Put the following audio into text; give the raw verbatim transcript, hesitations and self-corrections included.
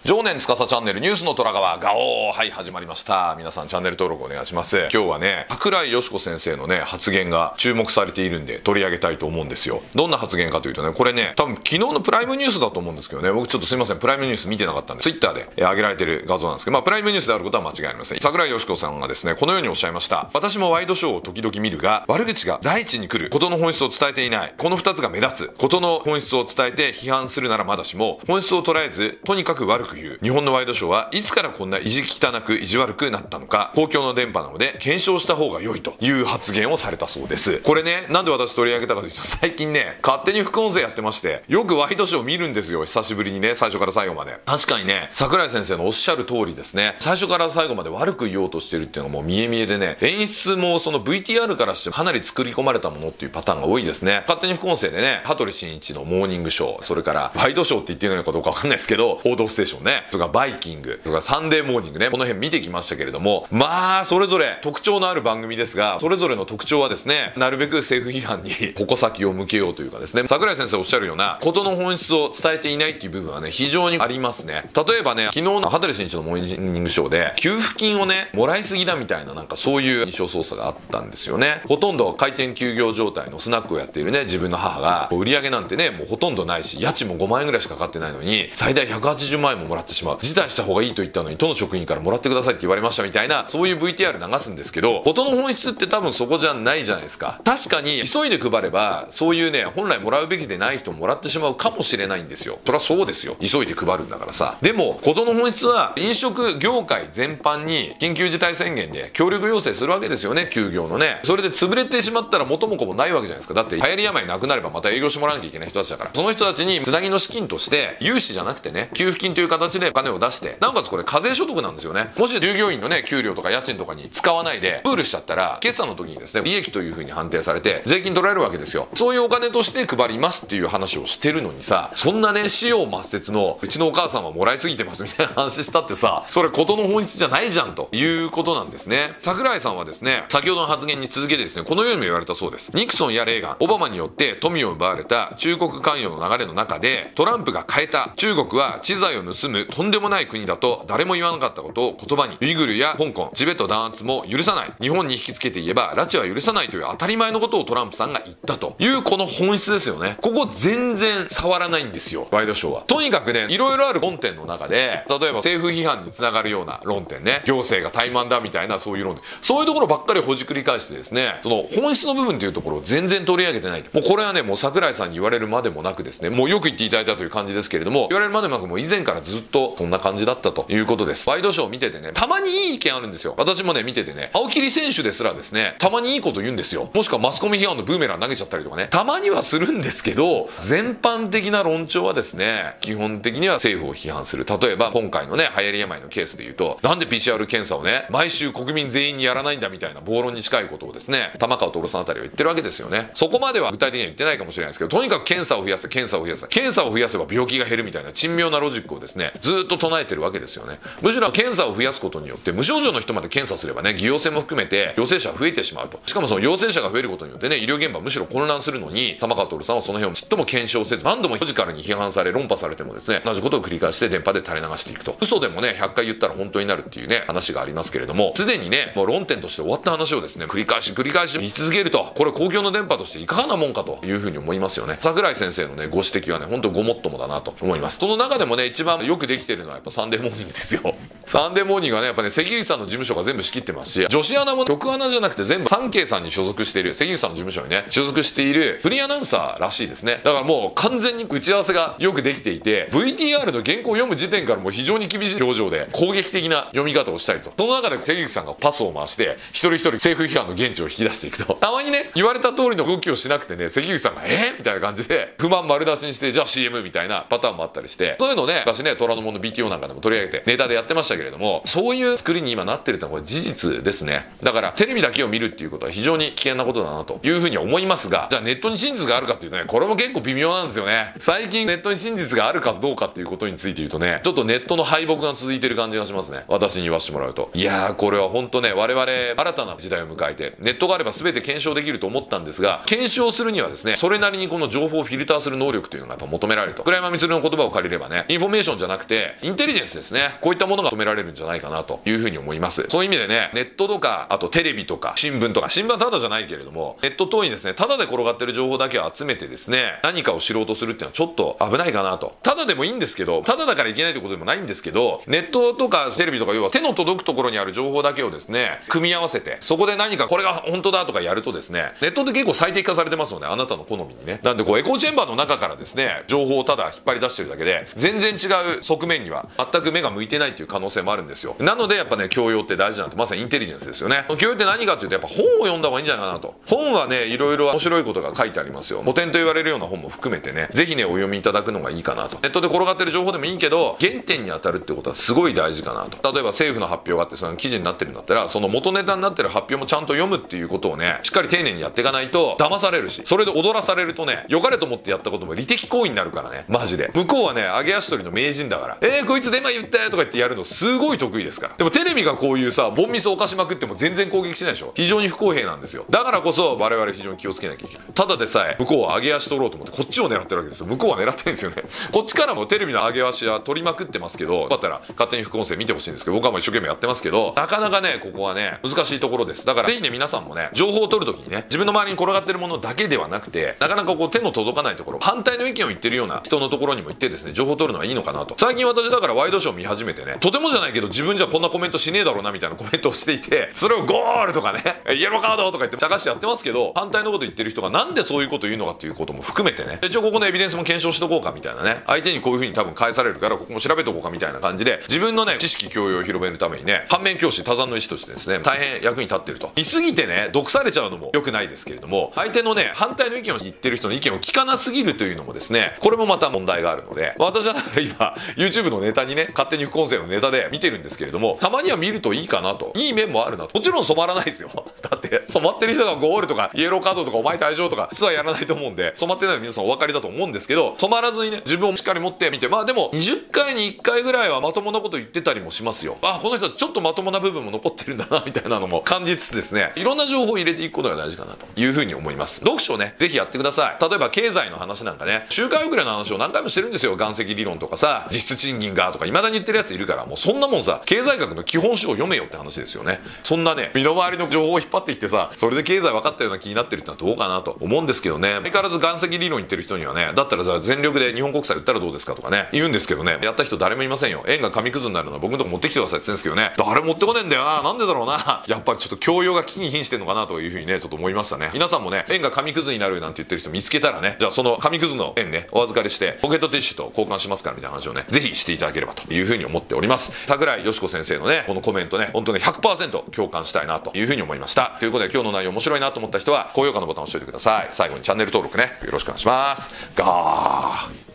常年司チャンネルニュースの虎川ガオー、はい、始まりました。皆さんチャンネル登録お願いします。今日はね、櫻井よし子先生のね発言が注目されているんで取り上げたいと思うんですよ。どんな発言かというとね、これね多分昨日のプライムニュースだと思うんですけどね、僕ちょっとすいません、プライムニュース見てなかったんでツイッターで上げられてる画像なんですけど、まあプライムニュースであることは間違いありません。櫻井よし子さんがですねこのようにおっしゃいました。私もワイドショーを時々見るが、悪口が第一に来る、事の本質を伝えていない、このふたつが目立つ。事の本質を伝えて批判するならまだしも、本質を捉えずとにかく悪く言う。日本のワイドショーはいつからこんな意地汚く意地悪くなったのか、公共の電波なので検証した方が良いという発言をされたそうです。これね、なんで私取り上げたかというと、最近ね勝手に副音声やってまして、よくワイドショー見るんですよ、久しぶりにね、最初から最後まで。確かにね、櫻井先生のおっしゃる通りですね、最初から最後まで悪く言おうとしてるっていうのがもう見え見えでね、演出もその ブイティーアール からしてかなり作り込まれたものっていうパターンが多いですね。勝手に副音声でね、羽鳥慎一のモーニングショー、それからワイドショーって言ってるのかどうかわかんないですけど、報道ステーションね、それからバイキング、それからサンデーモーニングね、この辺見てきましたけれども、まあそれぞれ特徴のある番組ですが、それぞれの特徴はですね、なるべく政府批判に矛先を向けようというかですね、櫻井先生おっしゃるような事の本質を伝えていないっていう部分はね非常にありますね。例えばね、昨日の羽鳥慎一のモーニングショーで給付金をねもらいすぎだみたいな、なんかそういう印象操作があったんですよね。ほとんど開店休業状態のスナックをやっているね自分の母が、売り上げなんてねもうほとんどないし、家賃もごまんえんぐらいしかかかってないのに最大ひゃくはちじゅうまんえんももらってしまう、辞退した方がいいと言ったのに都の職員からもらってくださいって言われましたみたいな、そういう ブイティーアール 流すんですけど、事の本質って多分そこじゃないじゃないですか。確かに急いで配ればそういうね本来もらうべきでない人ももらってしまうかもしれないんですよ。そりゃそうですよ、急いで配るんだからさ。でも事の本質は飲食業界全般に緊急事態宣言で協力要請するわけですよね、休業のね。それで潰れてしまったら元も子もないわけじゃないですか。だって流行り病なくなればまた営業してもらわなきゃいけない人たちだから、その人たちにつなぎの資金として融資じゃなくてね、給付金という形でお金を出して、なおかつこれ課税所得なんですよね。もし従業員のね給料とか家賃とかに使わないでプールしちゃったら、決算の時にですね利益という風に判定されて税金取られるわけですよ。そういうお金として配りますっていう話をしてるのにさ、そんなね使用抹殺のうちのお母さんはもらいすぎてますみたいな話したってさ、それ事の本質じゃないじゃんということなんですね。櫻井さんはですね、先ほどの発言に続けてですねこのようにも言われたそうです。ニクソンやレーガン、オバマによって富を奪われた中国関与の流れの中で、トランプが変えた中国は知財を盗むとんでもない国だと誰も言わなかったことを言葉に、ウイグルや香港、チベット弾圧も許さない、日本に引きつけて言えば拉致は許さないという当たり前のことをトランプさんが言ったという、この本質ですよね。ここ全然触らないんですよワイドショーは。とにかくねいろいろある論点の中で、例えば政府批判につながるような論点ね、行政が怠慢だみたいなそういう論点、そういうところばっかりほじくり返してですね、その本質の部分というところを全然取り上げてない。もうこれはねもう櫻井さんに言われるまでもなくですね、もうよく言っていただいたという感じですけれども、言われるまでもなくもう以前からずっとそんな感じだったということです。ワイドショー見ててね、たまにいい意見あるんですよ。私もね見ててね、青桐選手ですらですねたまにいいこと言うんですよ。もしくはマスコミ批判のブーメラン投げちゃったりとかね、たまにはするんですけど、全般的な論調はですね基本的には政府を批判する。例えば今回のね流行り病のケースでいうと、なんで ピーシーアール 検査をね毎週国民全員にやらないんだみたいな暴論に近いことをですね玉川徹さんあたりは言ってるわけですよね。そこまでは具体的には言ってないかもしれないですけど、とにかく検査を増やせ検査を増やせ検査を増やせば病気が減るみたいな珍妙なロジックをですねずっと唱えてるわけですよね。むしろ検査を増やすことによって無症状の人まで検査すればね、偽陽性も含めて陽性者が増えてしまうと。しかもその陽性者が増えることによってね医療現場むしろ混乱するのに、玉川徹さんはその辺をちっとも検証せず、何度もロジカルに批判され論破されてもですね同じことを繰り返して電波で垂れ流していくと。嘘でもねひゃっかい言ったら本当になるっていうね話がありますけれども、すでにねもう論点として終わった話をですね繰り返し繰り返し言い続けると、これ公共の電波としていかがなもんかというふうに思いますよね。櫻井先生のねご指摘はね本当ごもっともだなと思います。その中でもね一番よくできてるのはやっぱサンデーモーニングですよ。サンデーモーニングはねやっぱね関口さんの事務所が全部仕切ってますし、女子アナも局アナじゃなくて全部サンケイさんに所属している、関口さんの事務所にね所属しているフリーアナウンサーらしいですね。だからもう完全に打ち合わせがよくできていて、 ブイティーアール の原稿を読む時点からもう非常に厳しい表情で攻撃的な読み方をしたりと、その中で関口さんがパスを回して一人一人政府批判の現地を引き出していくと、たまにね言われた通りの動きをしなくてね関口さんがえー、みたいな感じで不満丸出しにして、じゃあ シーエム みたいなパターンもあったりして、そういうのね昔ね虎ノ門の ビーティーオー なんかでも取り上げてネタでやってましたけけれども、そういう作りに今なってるってのはこれ事実ですね。だからテレビだけを見るっていうことは非常に危険なことだなというふうに思いますが、じゃあネットに真実があるかっていうとね、これも結構微妙なんですよね。最近ネットに真実があるかどうかっていうことについて言うとね、ちょっとネットの敗北が続いてる感じがしますね、私に言わせてもらうと。いやー、これは本当ね、我々新たな時代を迎えてネットがあれば全て検証できると思ったんですが、検証するにはですね、それなりにこの情報をフィルターする能力というのがやっぱ求められると。倉山光の言葉を借りればね、インフォメーションじゃなくてインテリジェンスですね、こういったものが求められるんじゃないかなというふうに思います。そういう意味でね、ネットとかあとテレビとか新聞とか、新聞はただじゃないけれどもネット等にですね、ただで転がってる情報だけを集めてですね、何かを知ろうとするっていうのはちょっと危ないかなと。ただでもいいんですけど、ただだからいけないということでもないんですけど、ネットとかテレビとか要は手の届くところにある情報だけをですね組み合わせて、そこで何かこれが本当だとかやるとですね、ネットって結構最適化されてますよね、あなたの好みにね。なんでこうエコーチェンバーの中からですね情報をただ引っ張り出してるだけで全然違う側面には全く目が向いてないっていう可能性もあるんですよ。なのでやっぱね、教養って大事なんて、まさにインテリジェンスですよね。教養って何かっていうと、やっぱ本を読んだ方がいいんじゃないかなと。本はね、いろいろ面白いことが書いてありますよ。古典と言われるような本も含めてね、ぜひねお読みいただくのがいいかなと。ネットで転がってる情報でもいいけど原点に当たるってことはすごい大事かなと。例えば政府の発表があってその記事になってるんだったら、その元ネタになってる発表もちゃんと読むっていうことをね、しっかり丁寧にやっていかないと騙されるし、それで踊らされるとね、良かれと思ってやったことも利的行為になるからね、マジで。向こうはね、揚げ足取りの名人だから、えー、こいつデマ言ったよとか言ってやるのすごい得意ですから。でもテレビがこういうさボンミスを犯しまくっても全然攻撃しないでしょ。非常に不公平なんですよ。だからこそ我々非常に気をつけなきゃいけない。ただでさえ向こうは揚げ足取ろうと思ってこっちを狙ってるわけですよ。向こうは狙ってるんですよね。こっちからもテレビの揚げ足は取りまくってますけど、よかったら勝手に副音声見てほしいんですけど、僕はもう一生懸命やってますけど、なかなかねここはね難しいところです。だからぜひね皆さんもね、情報を取るときにね、自分の周りに転がってるものだけではなくて、なかなかこう手の届かないところ、反対の意見を言ってるような人のところにも行ってですね、情報を取るのはいいのかなと。最近私だからワイドショー見始めてね、とてもじゃないけど自分じゃこんなコメントしねえだろうなみたいなコメントをしていて、それをゴールとかねイエローカードとか言って茶化してやってますけど、反対のこと言ってる人がなんでそういうこと言うのかっていうことも含めてね、一応ここのエビデンスも検証しとこうかみたいなね、相手にこういうふうに多分返されるからここも調べとこうかみたいな感じで、自分のね知識教養を広めるためにね、反面教師多山の医師としてですね大変役に立ってると。見すぎてね毒されちゃうのも良くないですけれども、相手のね反対の意見を言ってる人の意見を聞かなすぎるというのもですね、これもまた問題があるので、私は今 YouTube のネタにね、勝手に副音声のネタで見てるんですけれども、たまには見るといいかなと。いい面もあるなと。もちろん染まらないですよだって染まってる人がゴールとかイエローカードとかお前退場とか普通はやらないと思うんで、染まってないの皆さんお分かりだと思うんですけど、染まらずにね自分をしっかり持ってみて、まあでもにじゅっかいにいっかいぐらいはまともなこと言ってたりもしますよ。あ、この人ちょっとまともな部分も残ってるんだなみたいなのも感じつつですね、いろんな情報を入れていくことが大事かなというふうに思います。読書ね、ぜひやってください。例えば経済の話なんかね、周回遅れの話を何回もしてるんですよ。岩石理論とかさ、実質賃金がとか未だに言ってるやついるから、もうそんなもんさ、経済学の基本書を読めよって話ですよね。そんなね身の回りの情報を引っ張ってきてさ、それで経済分かったような気になってるってのはどうかなと思うんですけどね。相変わらず岩石理論言ってる人にはね、だったらさ全力で日本国債売ったらどうですかとかね言うんですけどね、やった人誰もいませんよ。円が紙くずになるのは僕のとこ持ってきてくださいって言ってるんですけどね、誰も持ってこねえんだよな。なんでだろうな。やっぱりちょっと教養が危機に瀕してんのかなというふうにねちょっと思いましたね。皆さんもね円が紙くずになるなんて言ってる人見つけたらね、じゃあその紙くずの円ねお預かりしてポケットティッシュと交換しますからみたいな話をねぜひしていただければというふうに思っております。櫻井よしこ先生のねこのコメントね、本当ね ひゃくパーセント 共感したいなというふうに思いました。ということで今日の内容面白いなと思った人は高評価のボタンを押しておいてください。最後にチャンネル登録ねよろしくお願いします。ガー